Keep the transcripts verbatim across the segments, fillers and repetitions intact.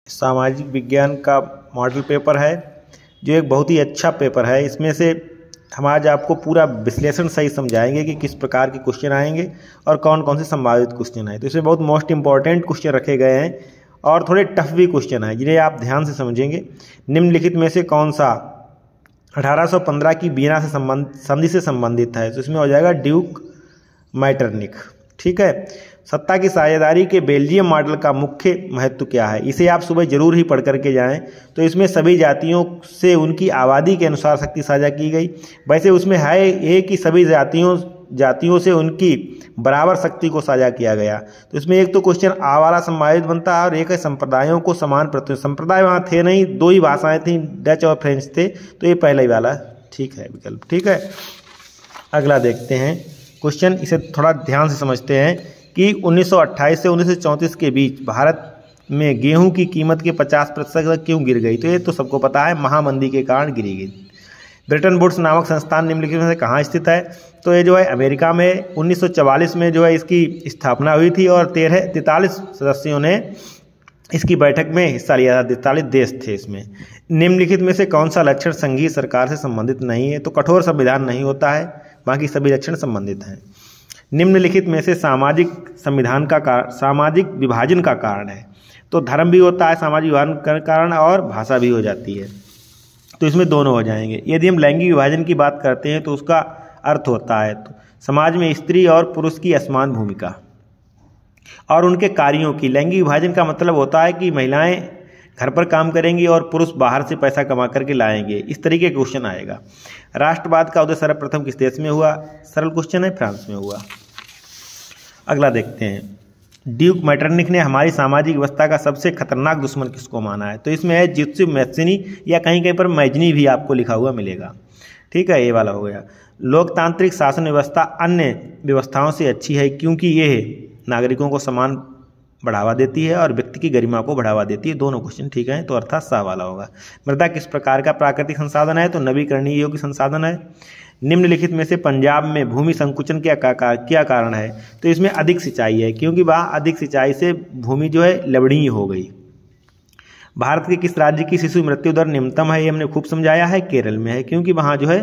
सामाजिक विज्ञान का मॉडल पेपर है जो एक बहुत ही अच्छा पेपर है। इसमें से हम आज आपको पूरा विश्लेषण सही समझाएंगे कि किस प्रकार के क्वेश्चन आएंगे और कौन कौन से संभावित क्वेश्चन आए। तो इसमें बहुत मोस्ट इंपॉर्टेंट क्वेश्चन रखे गए हैं और थोड़े टफ भी क्वेश्चन हैं जिन्हें आप ध्यान से समझेंगे। निम्नलिखित में से कौन सा अठारह सौ पंद्रह की वियना से संबंध संधि से संबंधित है? तो इसमें हो जाएगा ड्यूक मैटरनिख। ठीक है। सत्ता की साझेदारी के बेल्जियम मॉडल का मुख्य महत्व क्या है? इसे आप सुबह जरूर ही पढ़ करके जाएं। तो इसमें सभी जातियों से उनकी आबादी के अनुसार शक्ति साझा की गई। वैसे उसमें है ये कि सभी जातियों जातियों से उनकी बराबर शक्ति को साझा किया गया। तो इसमें एक तो क्वेश्चन आ वाला संभावित बनता है और एक है संप्रदायों को समान प्रतिनिधित्व। संप्रदाय वहाँ थे नहीं, दो ही भाषाएं थी, डच और फ्रेंच थे, तो ये पहला ही वाला ठीक है विकल्प। ठीक है। अगला देखते हैं क्वेश्चन, इसे थोड़ा ध्यान से समझते हैं कि उन्नीस सौ अट्ठाईस से उन्नीस सौ चौंतीस के बीच भारत में गेहूं की कीमत के पचास प्रतिशत तक क्यों गिर गई? तो ये तो सबको पता है, महामंदी के कारण गिरी गई। ब्रिटेन वुड्स नामक संस्थान निम्नलिखित में से कहाँ स्थित है? तो ये जो है अमेरिका में उन्नीस सौ चवालीस में जो है इसकी स्थापना हुई थी और तेरह तैंतालीस सदस्यों ने इसकी बैठक में हिस्सा लिया था। तैंतालीस देश थे इसमें। निम्नलिखित में से कौन सा लक्षण संघीय सरकार से संबंधित नहीं है? तो कठोर संविधान नहीं होता है, बाकी सभी लक्षण संबंधित हैं। निम्नलिखित में से सामाजिक संविधान का कारण सामाजिक विभाजन का कारण है? तो धर्म भी होता है सामाजिक विभाजन का कारण और भाषा भी हो जाती है, तो इसमें दोनों हो जाएंगे। यदि हम लैंगिक विभाजन की बात करते हैं तो उसका अर्थ होता है तो समाज में स्त्री और पुरुष की असमान भूमिका और उनके कार्यों की। लैंगिक विभाजन का मतलब होता है कि महिलाएं घर पर काम करेंगी और पुरुष बाहर से पैसा कमा करके लाएंगे। इस तरीके का क्वेश्चन आएगा। राष्ट्रवाद का उदय सर्वप्रथम किस देश में हुआ? सरल क्वेश्चन है, फ्रांस में हुआ। अगला देखते हैं, ड्यूक मैटरनिख ने हमारी सामाजिक व्यवस्था का सबसे खतरनाक दुश्मन किसको माना है? तो इसमें है जित्सु मैथ्सिनी या कहीं कहीं पर मैजनी भी आपको लिखा हुआ मिलेगा। ठीक है, ये वाला हो गया। लोकतांत्रिक शासन व्यवस्था अन्य व्यवस्थाओं से अच्छी है क्योंकि यह नागरिकों को समान बढ़ावा देती है और व्यक्ति की गरिमा को बढ़ावा देती है। दोनों क्वेश्चन ठीक है, तो अर्थात सा वाला होगा। मृदा किस प्रकार का प्राकृतिक संसाधन है? तो नवीकरणीय योग्य संसाधन है। निम्नलिखित में से पंजाब में भूमि संकुचन क्या क्या कारण है? तो इसमें अधिक सिंचाई है क्योंकि वहाँ अधिक सिंचाई से भूमि जो है लवणीय हो गई। भारत के किस राज्य की शिशु मृत्यु दर निम्नतम है? ये हमने खूब समझाया है, केरल में है क्योंकि वहाँ जो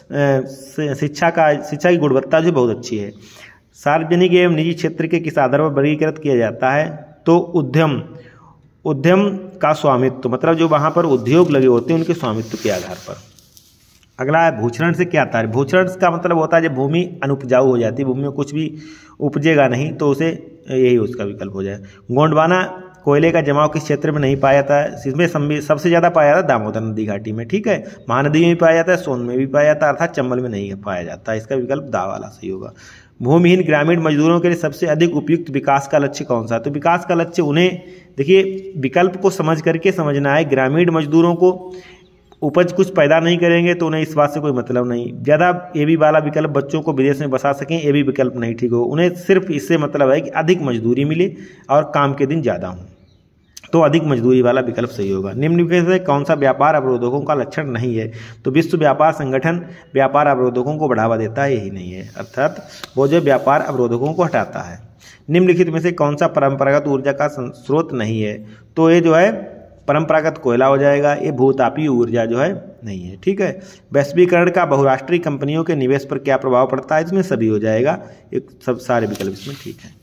है शिक्षा का शिक्षा की गुणवत्ता जो बहुत अच्छी है। सार्वजनिक एवं निजी क्षेत्र के किस आधार पर वर्गीकृत किया जाता है? तो उद्यम उद्यम का स्वामित्व, मतलब जो वहाँ पर उद्योग लगे होते हैं उनके स्वामित्व के आधार पर। अगला है भूक्षरण से क्या आता है? भूक्षरण का मतलब होता है जब भूमि अनुपजाऊ हो जाती है, भूमि में कुछ भी उपजेगा नहीं, तो उसे यही उसका विकल्प हो जाए। गोंडवाना कोयले का जमाव किस क्षेत्र में नहीं पाया जाता है? इसमें सबसे ज़्यादा पाया जाता है दामोदर नदी घाटी में। ठीक है। महानदी में भी पाया जाता है, सोन में भी पाया जाता है, अर्थात चंबल में नहीं पाया जाता है। इसका विकल्प दा वाला सही होगा। भूमिहीन ग्रामीण मजदूरों के लिए सबसे अधिक उपयुक्त विकास का लक्ष्य कौन सा है? तो विकास का लक्ष्य उन्हें, देखिए विकल्प को समझ करके समझना है। ग्रामीण मजदूरों को उपज कुछ पैदा नहीं करेंगे तो उन्हें इस बात से कोई मतलब नहीं। ज़्यादा ए बी वाला विकल्प बच्चों को विदेश में बसा सकें, ये भी विकल्प नहीं ठीक हो। उन्हें सिर्फ इससे मतलब है कि अधिक मजदूरी मिले और काम के दिन ज़्यादा हों, तो अधिक मजदूरी वाला विकल्प सही होगा। निम्नलिखित में से कौन सा व्यापार अवरोधकों का लक्षण नहीं है? तो विश्व व्यापार संगठन व्यापार अवरोधकों को बढ़ावा देता है, यही नहीं है, अर्थात वो जो व्यापार अवरोधकों को हटाता है। निम्नलिखित में से कौन सा परंपरागत ऊर्जा का स्रोत नहीं है? तो ये जो है परंपरागत कोयला हो जाएगा, ये भूतापीय ऊर्जा जो है नहीं है। ठीक है। वैश्वीकरण का बहुराष्ट्रीय कंपनियों के निवेश पर क्या प्रभाव पड़ता है? इसमें सभी हो जाएगा, एक सब सारे विकल्प इसमें ठीक है।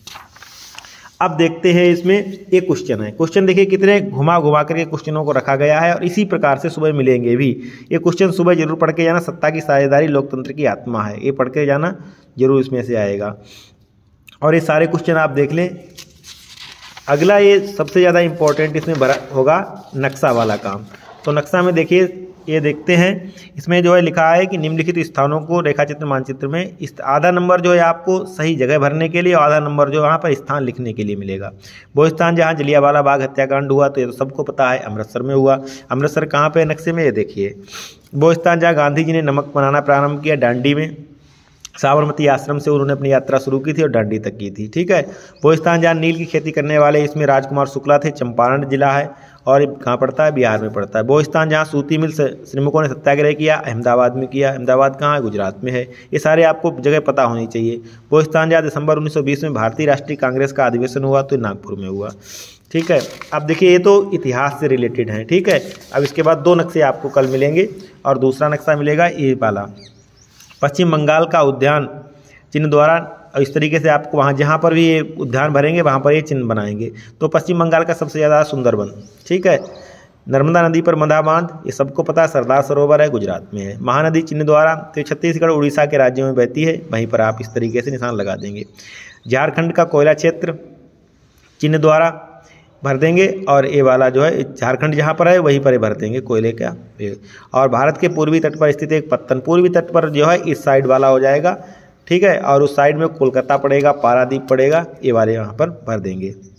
अब देखते हैं इसमें एक क्वेश्चन है। क्वेश्चन देखिए कितने घुमा घुमा करके क्वेश्चनों को रखा गया है और इसी प्रकार से सुबह मिलेंगे भी। ये क्वेश्चन सुबह जरूर पढ़ के जाना। सत्ता की साझेदारी लोकतंत्र की आत्मा है, ये पढ़ के जाना जरूर, इसमें से आएगा। और ये सारे क्वेश्चन आप देख लें। अगला ये सबसे ज़्यादा इम्पोर्टेंट इसमें बड़ा होगा नक्शा वाला काम। तो नक्शा में देखिए, ये देखते हैं, इसमें जो है लिखा है कि निम्नलिखित स्थानों को रेखाचित्र मानचित्र में इस आधा नंबर जो है आपको सही जगह भरने के लिए और आधा नंबर जो वहाँ पर स्थान लिखने के लिए मिलेगा। वो स्थान जहाँ जलियांवाला बाग हत्याकांड हुआ तो ये तो सबको पता है, अमृतसर में हुआ। अमृतसर कहाँ पे नक्शे में? ये देखिए। वो स्थान जहाँ गांधी जी ने नमक बनाना प्रारंभ किया, डांडी में। साबरमती आश्रम से उन्होंने अपनी यात्रा शुरू की थी और डांडी तक की थी। ठीक है। वो स्थान जहाँ नील की खेती करने वाले इसमें राजकुमार शुक्ला थे, चंपारण जिला है और कहाँ पड़ता है? बिहार में पड़ता है। वो स्थान जहाँ सूती मिल श्रमिकों ने सत्याग्रह किया, अहमदाबाद में किया। अहमदाबाद कहाँ है? गुजरात में है। ये सारे आपको जगह पता होनी चाहिए। वो स्थान जहाँ दिसंबर उन्नीस सौ बीस में भारतीय राष्ट्रीय कांग्रेस का अधिवेशन हुआ तो नागपुर में हुआ। ठीक है। अब देखिए ये तो इतिहास से रिलेटेड हैं, ठीक है। अब इसके बाद दो नक्शे आपको कल मिलेंगे और दूसरा नक्शा मिलेगा ये वाला, पश्चिम बंगाल का उद्यान चिन्ह द्वारा। और इस तरीके से आपको वहाँ जहाँ पर भी ये उद्यान भरेंगे वहाँ पर ये चिन्ह बनाएंगे। तो पश्चिम बंगाल का सबसे ज़्यादा सुंदरबन, ठीक है। नर्मदा नदी पर मधा बांध, ये सबको पता है, सरदार सरोवर है, गुजरात में है। महानदी चिन्ह द्वारा तो छत्तीसगढ़ उड़ीसा के राज्यों में बहती है, वहीं पर आप इस तरीके से निशान लगा देंगे। झारखंड का कोयला क्षेत्र चिन्ह द्वारा भर देंगे और ये वाला जो है झारखंड जहाँ पर है वहीं पर ही भर देंगे कोयले का। और भारत के पूर्वी तट पर स्थित एक पत्तन, पूर्वी तट पर जो है इस साइड वाला हो जाएगा, ठीक है। और उस साइड में कोलकाता पड़ेगा, पारादीप पड़ेगा, ये वाले यहाँ पर भर देंगे।